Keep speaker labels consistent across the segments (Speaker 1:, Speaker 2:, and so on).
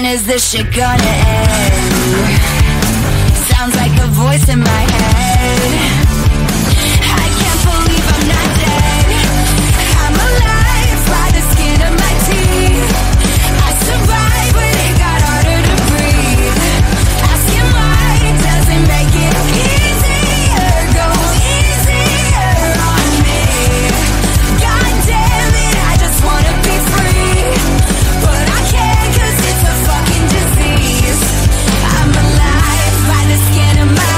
Speaker 1: is this shit gonna end? Sounds like a voice in my head. I can't believe I'm not dead. I'm alive by the skin of my teeth. I survived when it got harder to breathe. Asking why doesn't make it easier. Go easier on me. God damn it, I just wanna be free, but I can't 'cause it's a fucking disease. I'm alive by the skin of my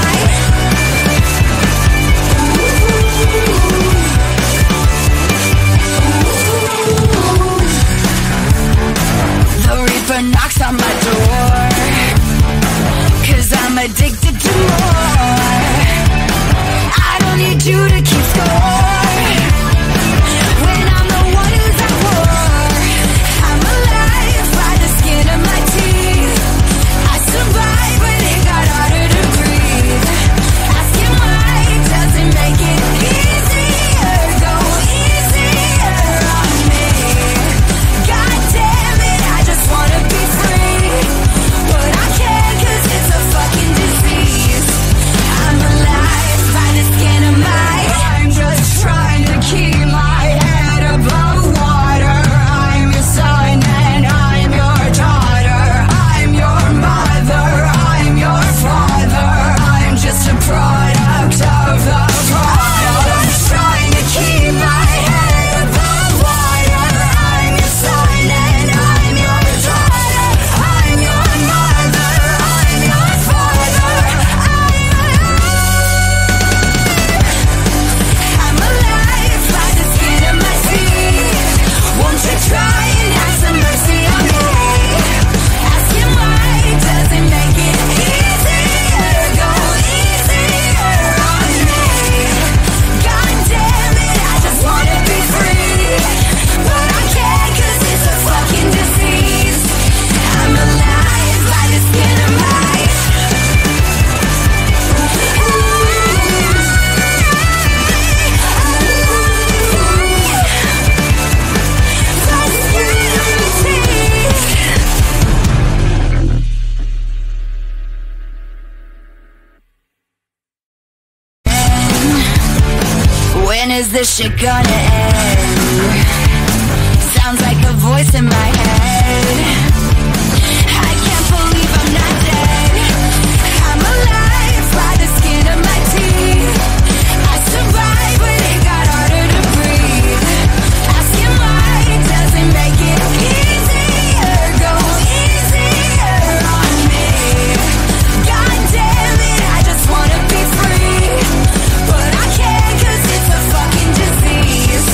Speaker 1: The Reaper knocks on my door, 'cause I'm addicted to more. I don't need you to keep score when I'm the one who's at war. I'm alive by the skin of my teeth. I survived when it got harder to breathe. Asking why doesn't make it easier. Go easier on me. God damn it, I just wanna be free, but I can't 'cause it's a fucking disease. I'm alive by the skin of my I'm just trying to keep my head above water. I'm your son and I'm your daughter. I'm your mother, I'm your father. I'm just a product of the product. I'm just trying to keep my head above water. I'm your son and I'm your daughter. I'm your mother, I'm your father. I'm alive by the skin of my teeth. Won't you try and have some mercy on me? Asking why doesn't make it easier. Go easier on me. God damn it, I just wanna be free, but I can't 'cause it's a fucking disease. I'm alive by the skin of my When is this shit gonna end? Sounds like a voice in my head. I can't believe I'm not dead. I'm alive by the skin of my teeth. I survived when it got harder to breathe. Asking why doesn't make it easier. Go easier on me. God damn it, I just wanna be free, but I can't 'cause it's a fucking disease.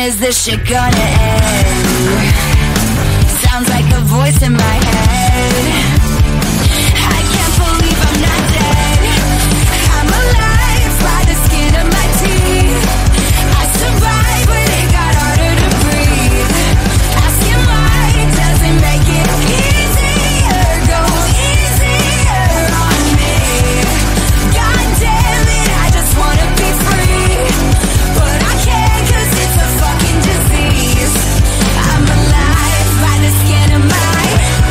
Speaker 1: is this shit gonna end? Sounds like a voice in my head. I can't believe I'm not dead. I'm alive by the skin of my teeth. I survived when it got harder to breathe. Asking why doesn't make it easier. Go easier on me. God damn it, I just wanna be free, but I can't 'cause it's a fucking disease. I'm alive by the skin of my.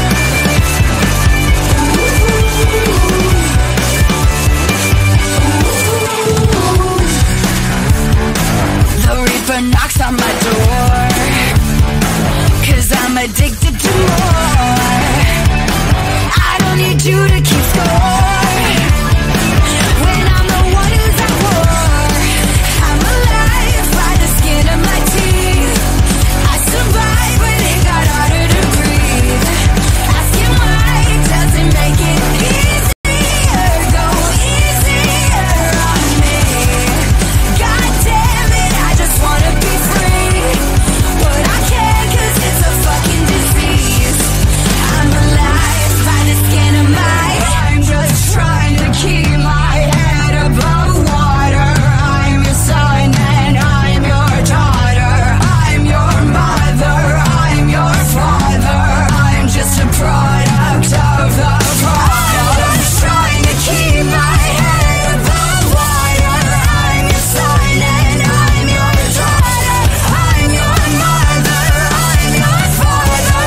Speaker 1: The reaper knocks on my door, 'cause I'm addicted to more. I don't need you to keep score when I'm the one who's at war. I'm alive by the skin of my teeth. I survived when it got harder to breathe. Asking why doesn't make it easier. Go easier on me. God damn it, I just wanna be free, but I can't 'cause it's a fucking disease. I'm alive by the skin of my. I'm just trying to keep my head above water. I'm your son and I'm your daughter. I'm your mother, I'm your father. I'm just a product of the problem. I'm just trying to keep my head above water. I'm your son and I'm your daughter. I'm your mother, I'm your father.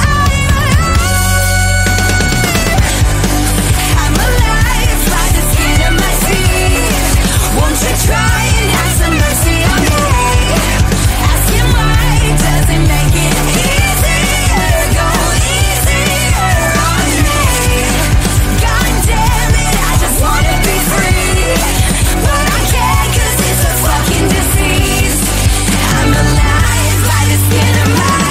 Speaker 1: I'm alive by the skin of my teeth. Won't you try and have some mercy on me? Asking why doesn't make it easier. Go easier on me. God damn it, I just wanna be free, but I can't 'cause it's a fucking disease. I'm alive by the skin of my.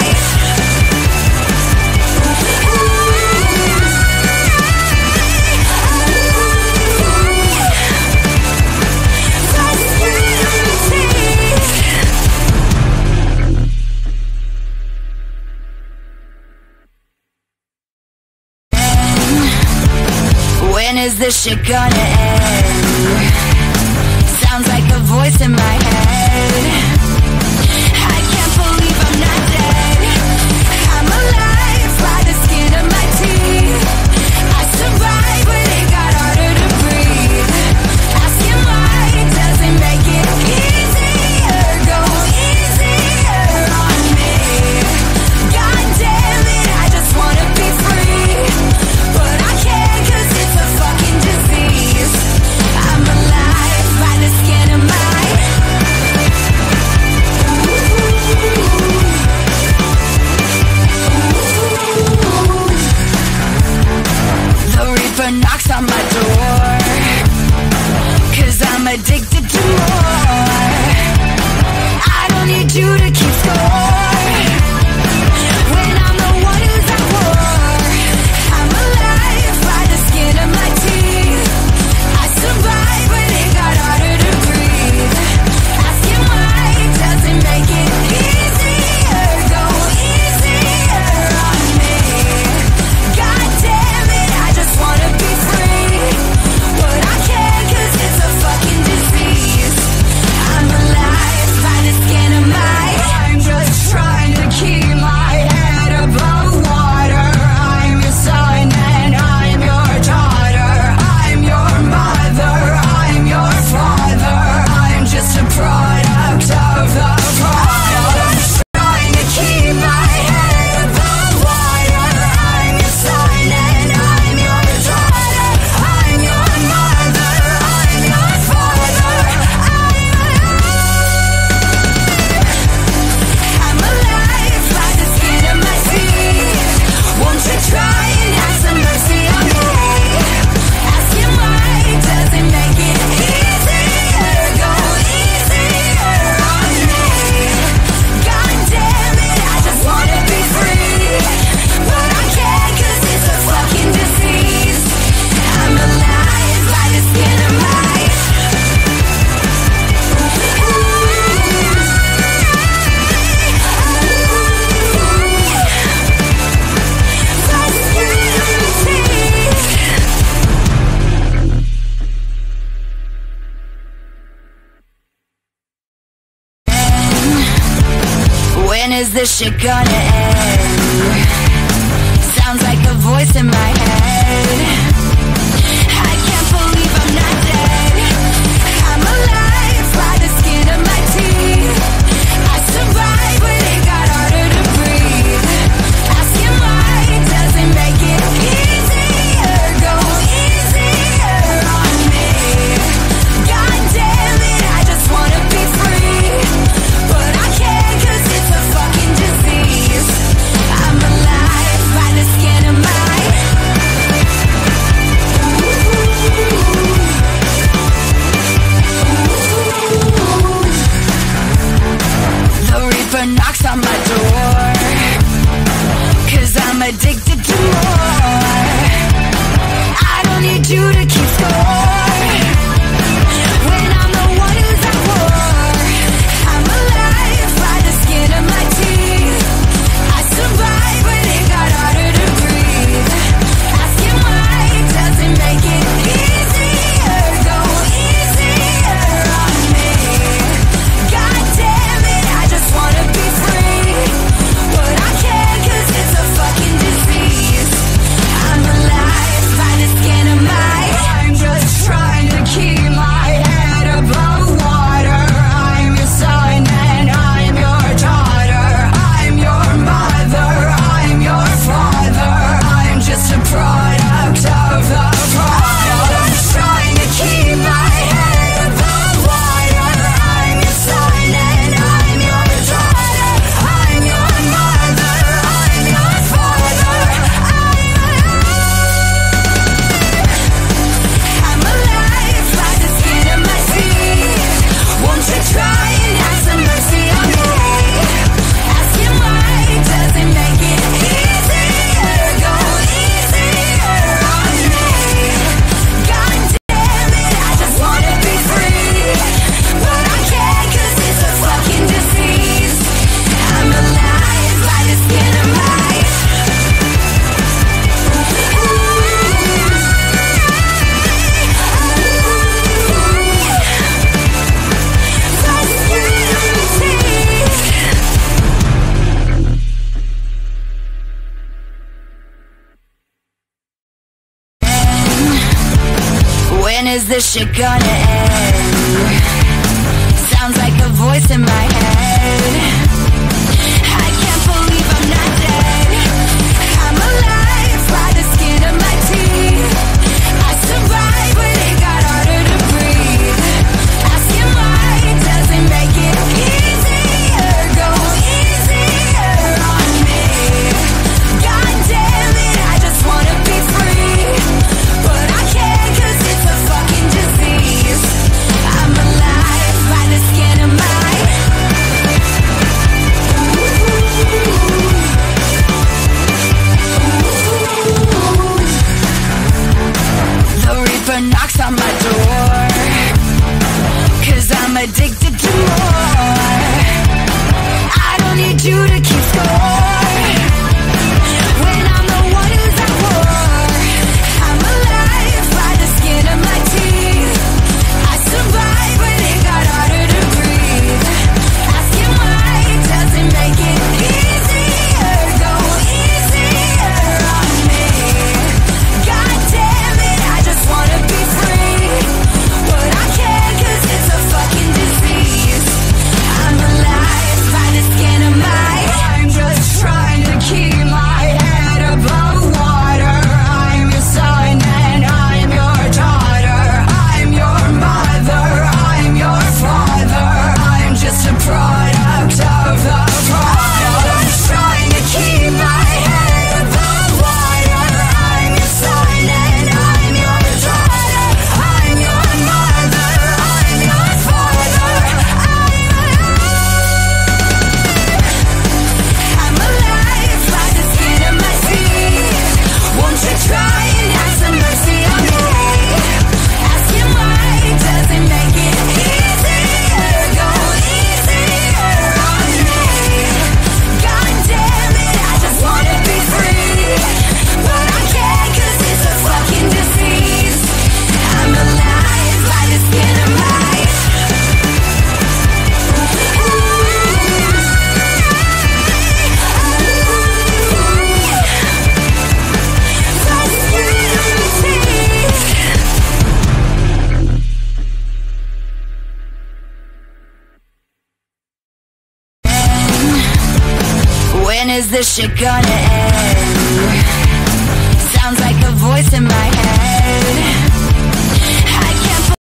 Speaker 1: When is this shit gonna end? Sounds like a voice in my head. I can't believe I'm not dead. I'm alive by the skin of my teeth. I survived when it got harder to breathe. Asking why doesn't make it easier. Go easier on me. God damn it, I just wanna be free, but I can't 'cause it's a fucking disease. I'm alive by the skin of my. The reaper knocks on my door, 'cause I'm addicted to more. I don't need you to keep score when I'm the one who's at war. I'm alive by the skin of my teeth. I survived when it got harder to breathe. Asking why doesn't make it easier. Go easier on me. God damn it, I just wanna be free, but I can't 'cause it's a fucking disease. I'm alive by the skin of my. When is this shit gonna end? Sounds like a voice in my head. I can't believe I'm not dead. I'm alive by the skin of my teeth. I survived when it got harder to breathe. Asking why doesn't make it easier. Go easier on me. God damn it, I just wanna be free, but I can't 'cause it's a fucking disease. I'm alive by the skin of my The reaper knocks on my door, 'cause I'm addicted to more. I don't need you to keep score when I'm the one who's at war. I'm alive by the skin of my teeth. I survived when it got harder to breathe. Asking why doesn't make it easier. Go easier on me. God damn it, I just wanna be free, but I can't 'cause it's a fucking disease. I'm alive by the skin of my I'm just trying to keep my head above water. I'm your son and I'm your daughter. I'm your mother, I'm your father. I'm just a product of the product. I'm just trying to keep my head above water. I'm your son and I'm your daughter. I'm your mother, I'm your father. I'm alive by the skin of my teeth. Won't you try and have some mercy on me? Asking why doesn't make it easier. Go easier on me. God damn it, I just wanna be free, but I can't 'cause it's a fucking disease. I'm alive by the skin of my When is this shit gonna end? Sounds like a voice in my head. I can't believe I'm not dead. I'm alive by the skin of my teeth. I survived when it got harder to breathe. Asking why doesn't make it easier. Go easier on me. God damn it, I just wanna be free, but I can't 'cause it's a fucking disease. I'm alive by the skin of my I'm alive by the skin of my teeth. I survived when it got harder to breathe. Asking why doesn't make it easier. Go easier on me. God damn it, I just wanna be free, but I can't 'cause it's a fucking disease. I'm alive by the skin of my The reaper knocks on my door, 'cause I'm addicted to more. I don't need you to keep score when I'm the one who's at war. I'm alive by the skin of my teeth. I survived when it got harder to breathe. Asking why doesn't make it easier. Go easier on me. God damn it, I just wanna be free, but I can't 'cause it's a fucking disease. When is this shit gonna end? Sounds like a voice in my head. I can't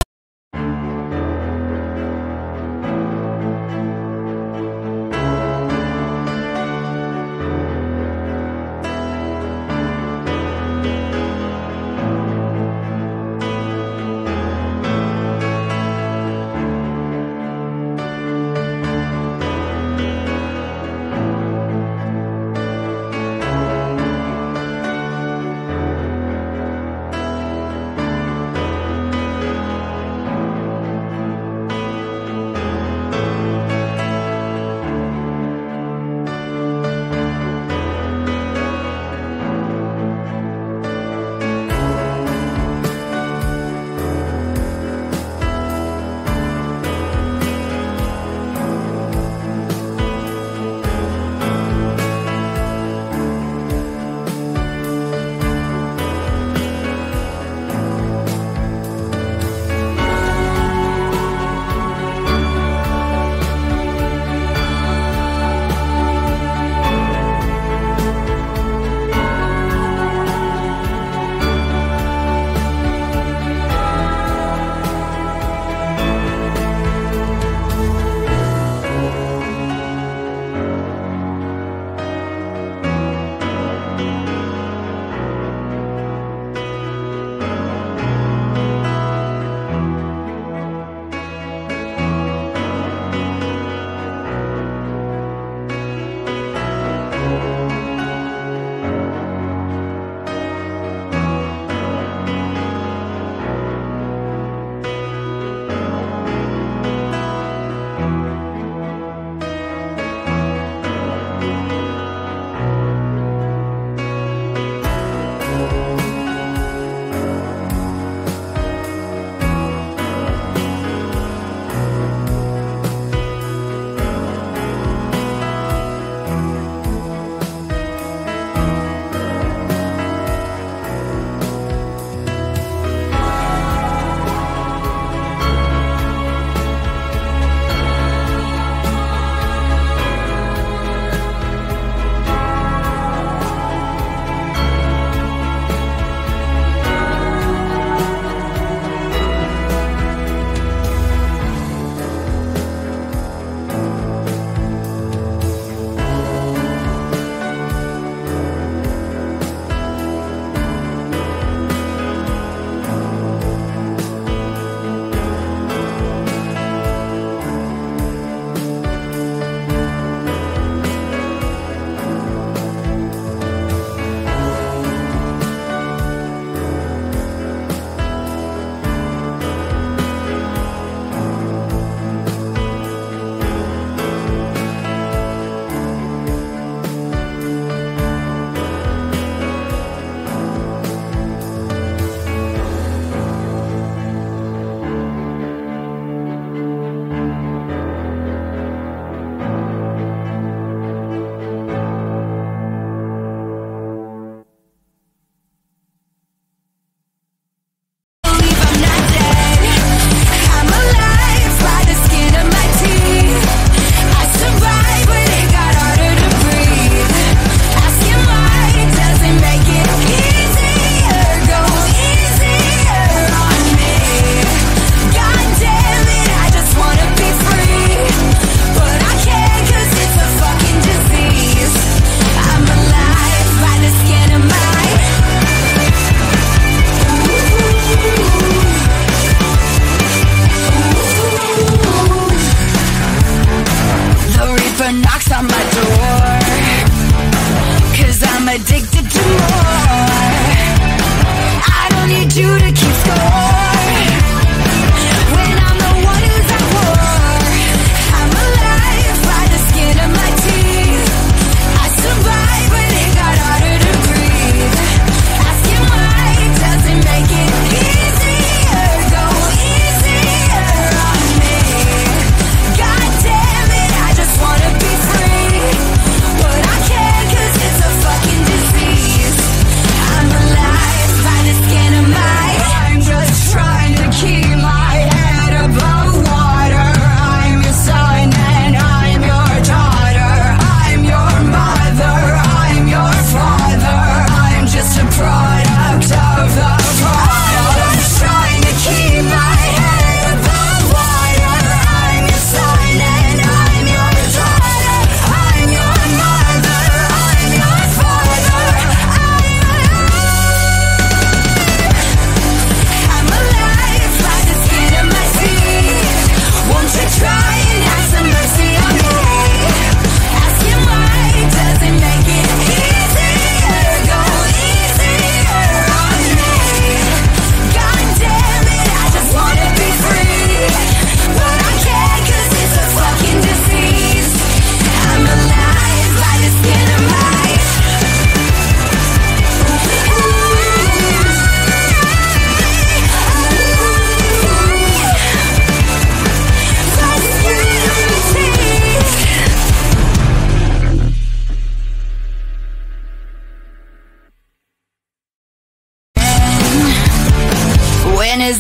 Speaker 2: free.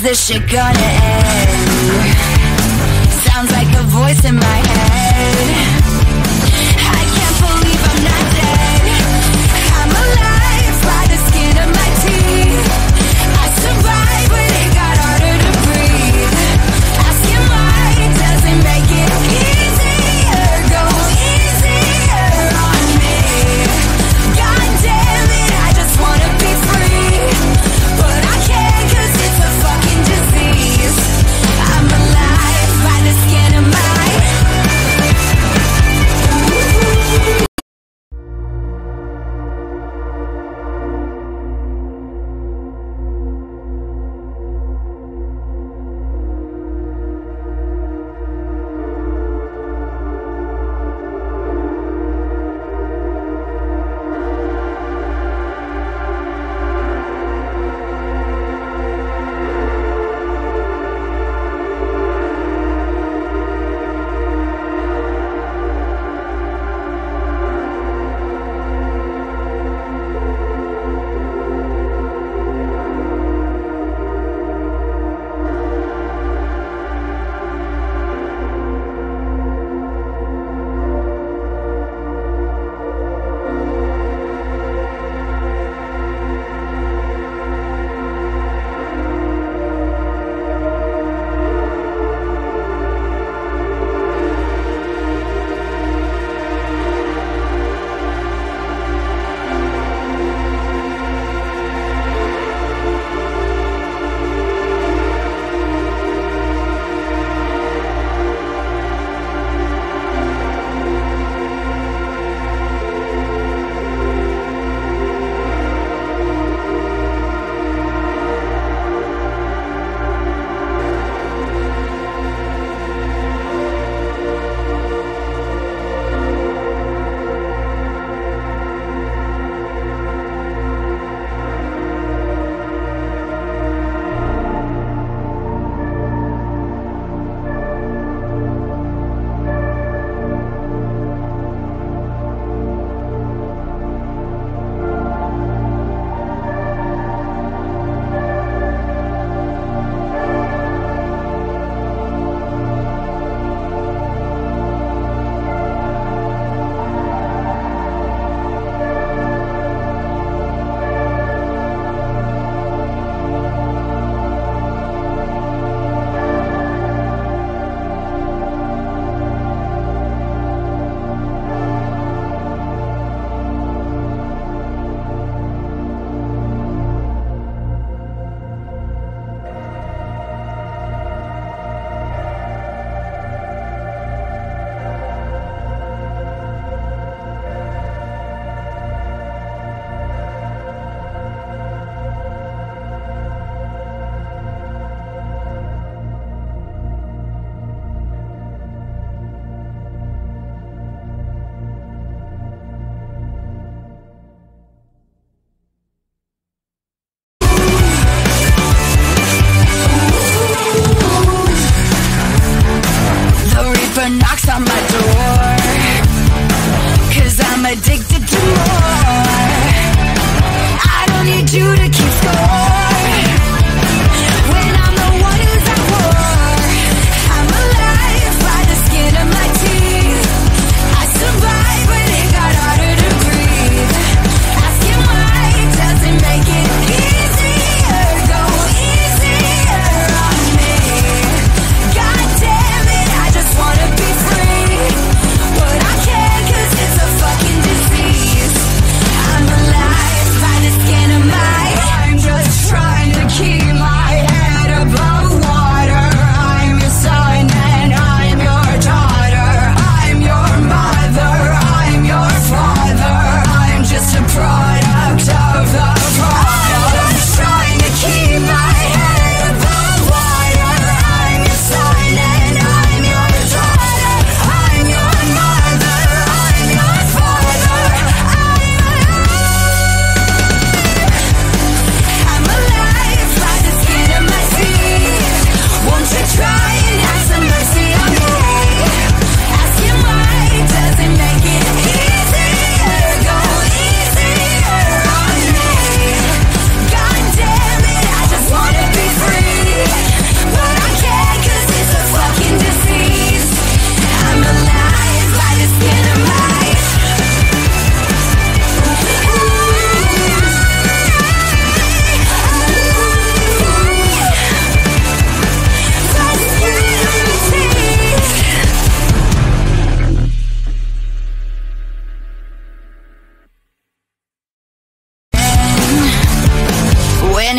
Speaker 1: this shit gonna end? Sounds like a voice in my head. I can't believe I'm not dead. I'm alive by the skin of my teeth. I survived when it got harder to breathe. Asking why it doesn't make it easier. Go easier on me. God damn it, I just wanna be free, but I can't 'cause it's a fucking disease. I'm alive by the skin of my knocks on my door, 'cause I'm addicted to more. I don't need you to keep score when I'm the one who's at war. I'm alive by the skin of my teeth. I survived when it got harder to breathe. Asking why it doesn't make it easier. Go easier on me. God damn it, I just wanna be free, but I can't 'cause it's a fucking disease. I'm alive by the skin of my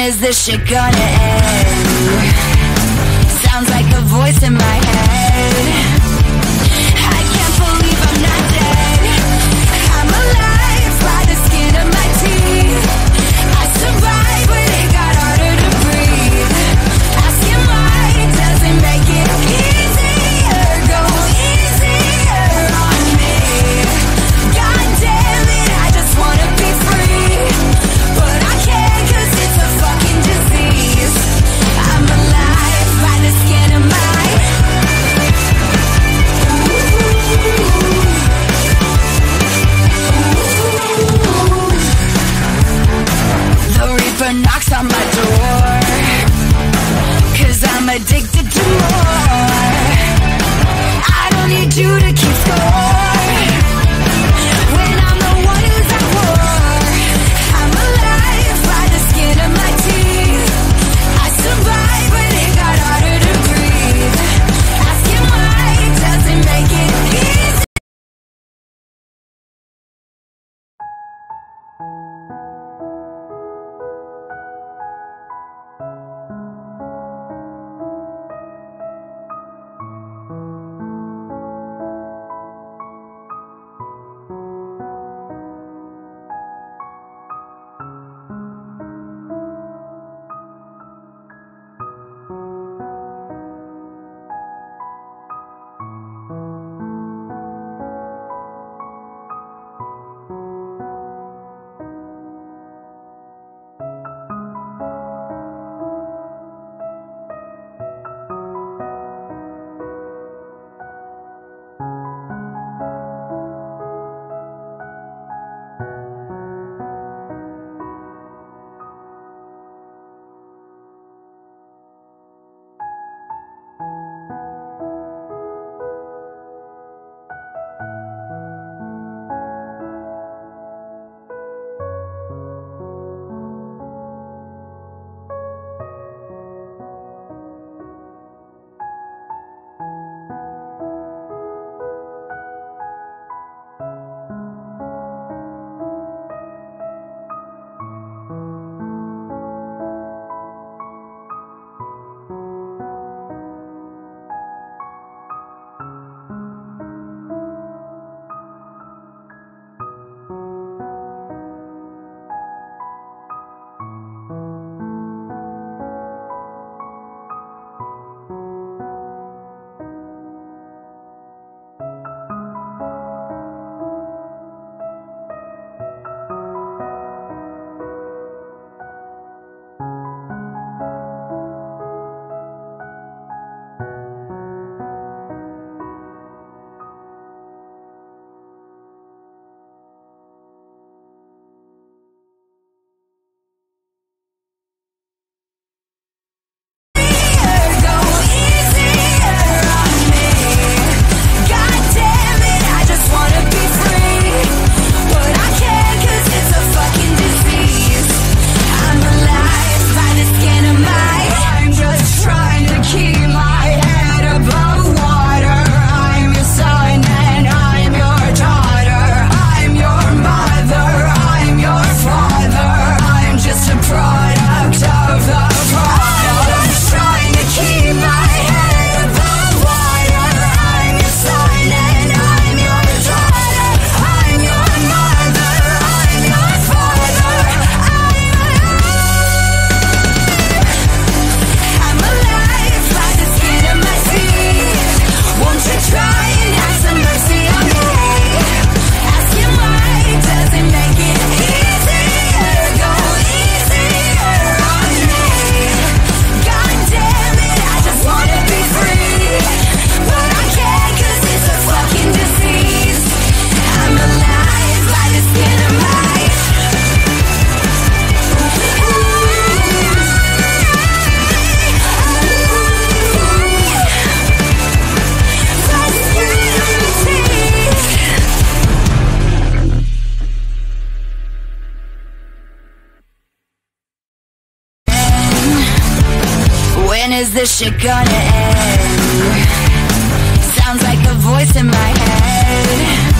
Speaker 1: is this shit gonna end? Sounds like a voice in my head. I can't believe I'm not dead. I'm alive by the skin of my teeth. I survived when it got harder to breathe. Asking why doesn't make it easier. Go easier on me. God damn it, I just wanna be free, but I can't 'cause it's a fucking disease. I'm alive by the skin of my The reaper knocks on my door, 'cause I'm addicted to more. I don't need you to keep score when I'm the one who's at war. I'm alive by the skin of my teeth. I survived when it got harder to breathe. Asking why doesn't make it easy. is this shit gonna end? Sounds like a voice in my head.